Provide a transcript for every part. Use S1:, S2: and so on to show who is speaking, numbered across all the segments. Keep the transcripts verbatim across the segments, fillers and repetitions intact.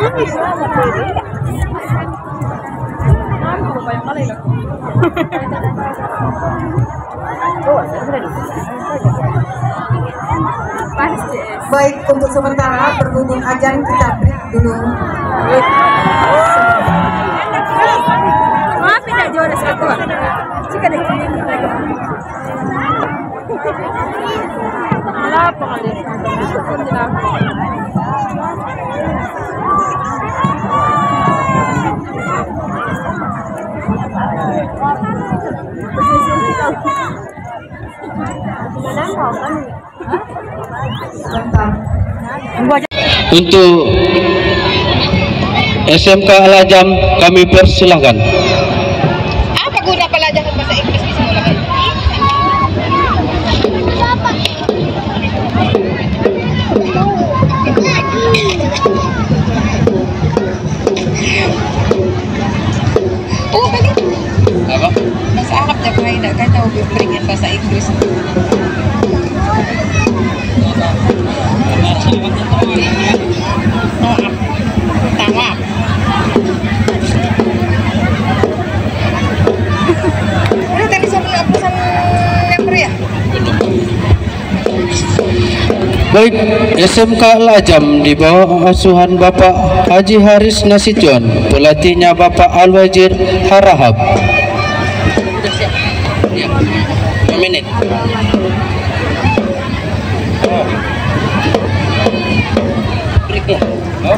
S1: Baik, untuk sementara berhubung ajan kita break dulu.
S2: Maaf tidak juara satu. Jika ada malah pengalir.
S3: Untuk S M K Al-Ajam kami persilahkan.
S4: Apa guna pelajaran bahasa Inggris di sekolah ini? Oh, tadi
S3: Apa?
S4: bahasa Arab dah main dah kan tahu beringat bahasa Inggris. Tawab. Udah tadi sama pesan yang ya?
S3: Baik, S M K Al-Ajam di bawah asuhan Bapak Haji Haris Nasution, pelatihnya Bapak Al-Wazir Harahap. Ya, dua menit. Oh. Break ya? Oh.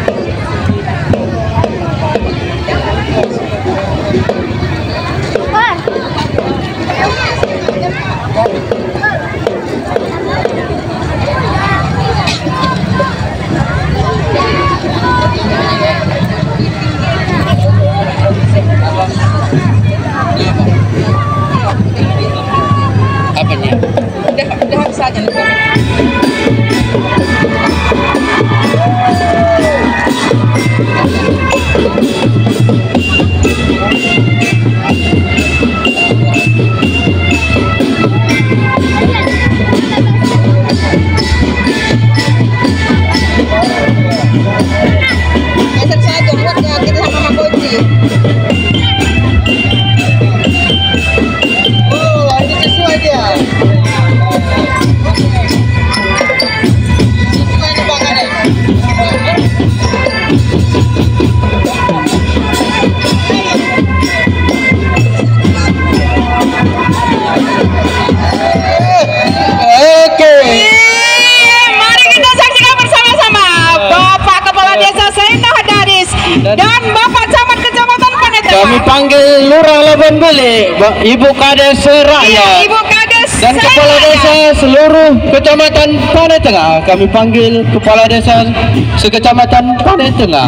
S3: Apanya?
S4: Udah, udah habis aja nih. Geser saja buat ya kita sama Mama Kunci. Oh, ini sesuai dia. Sesuai tebakannya.
S3: Oke.
S4: Mari kita saksikan bersama-sama Bapak Kepala Desa Saina Hadaris dan Bapak Camat Kecamatan Panetengah.
S3: Kami panggil Lurah Labuan Bele, Ibu Kades Rakyat,
S4: Ibu Kades
S3: dan Kepala Desa seluruh Kecamatan Panetengah. Kami panggil Kepala Desa sekecamatan Panetengah.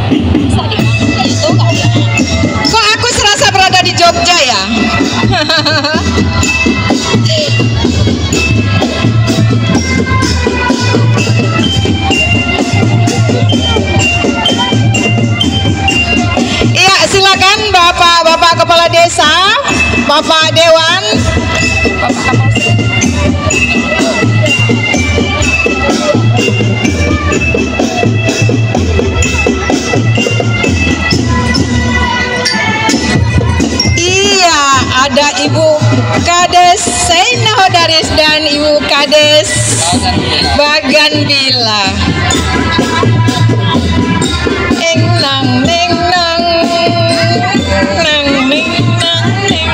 S4: Kok aku serasa berada di Jogja ya? Iya, silakan Bapak-bapak Kepala Desa, Bapak Dewan, Bapak Iya, ada Ibu Kades Saina Hadaris dan Ibu Kades Baganbila. Eng nang neng nang nang neng nang neng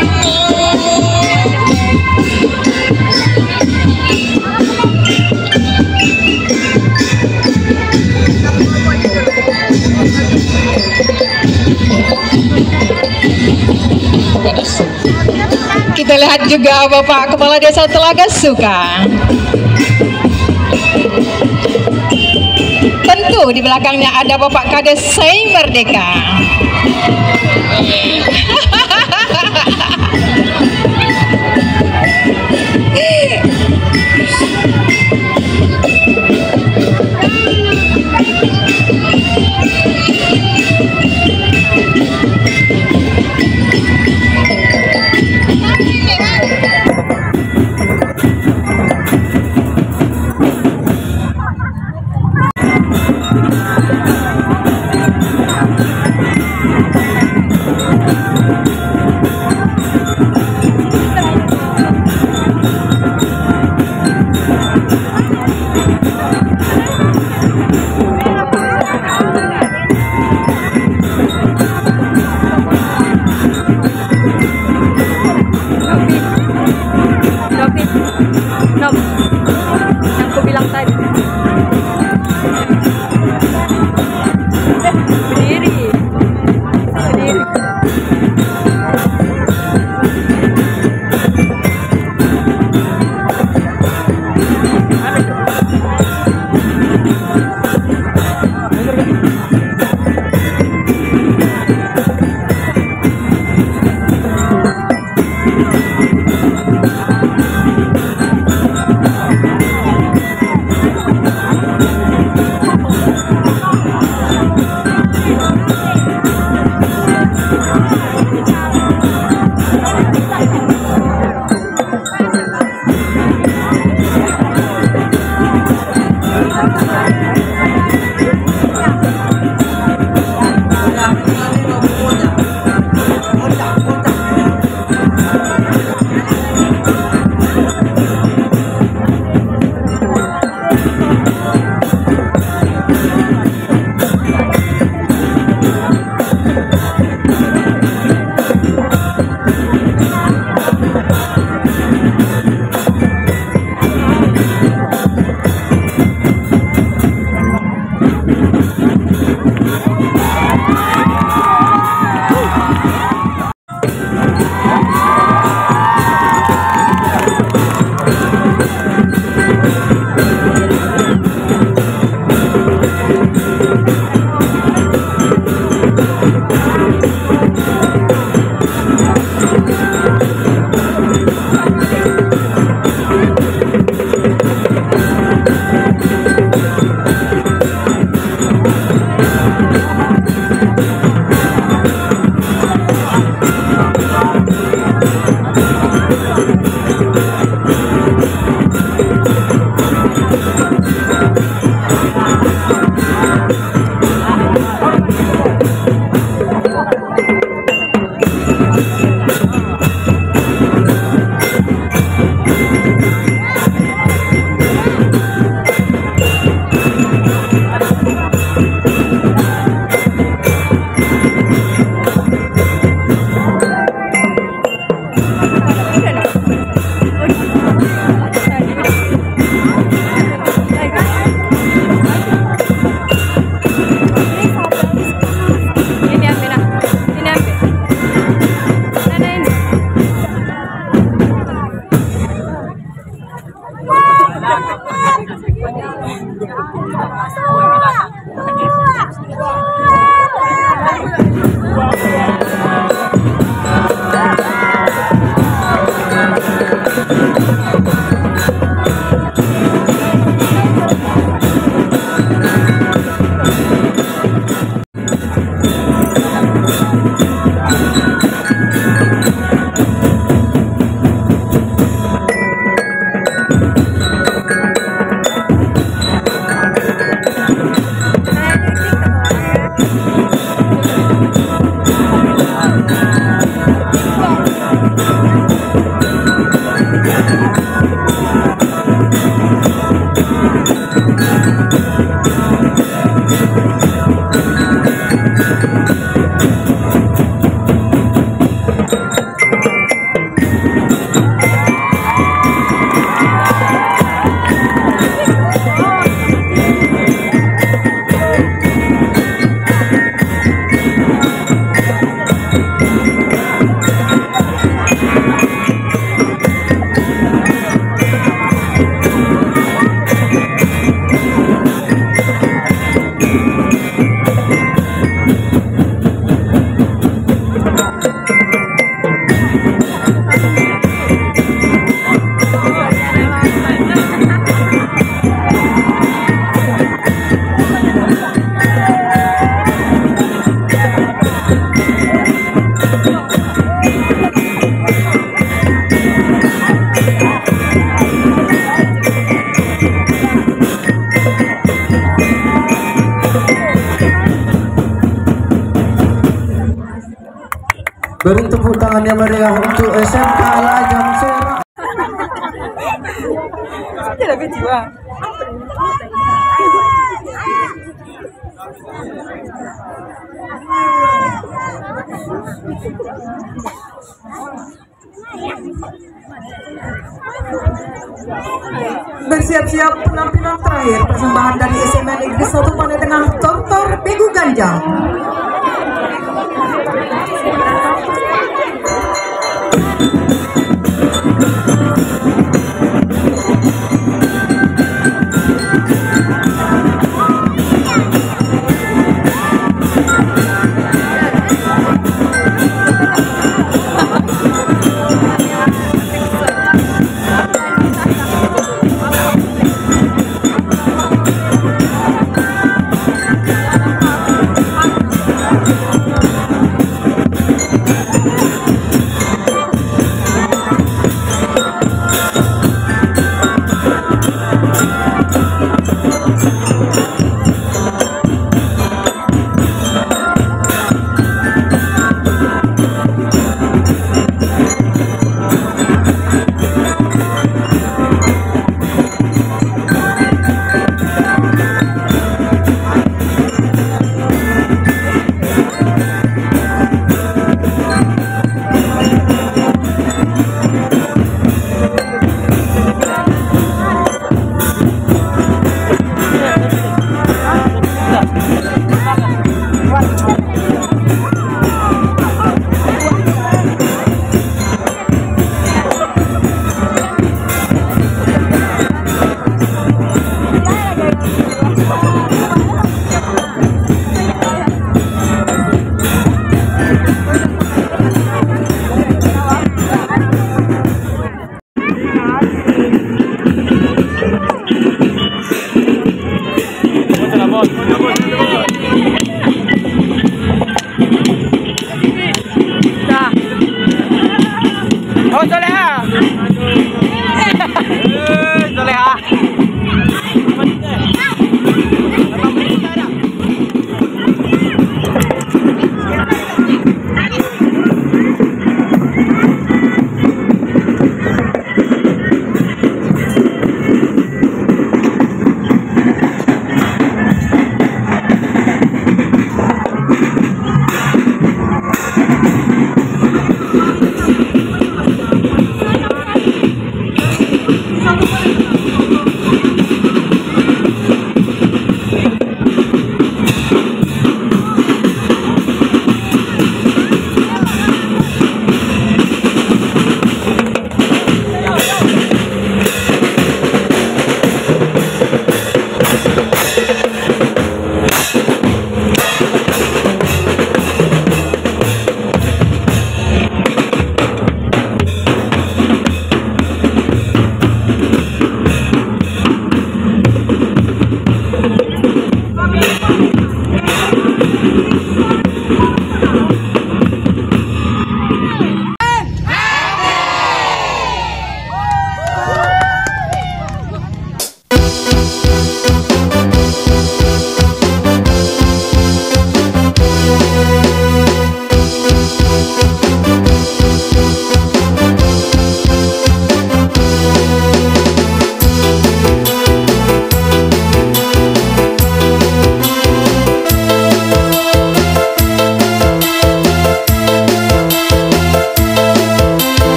S4: Kita lihat juga Bapak Kepala Desa Telaga Suka. Tentu di belakangnya ada Bapak Kades Sai Merdeka.
S3: Beri tepuk tangan yang meriah untuk S M K Al-Ajam Serang.
S2: Tidak ada jiwa.
S1: Bersiap-siap penampilan terakhir persembahan dari S M N Negeri satu Pandai Tengah Doktor Begu Ganjang.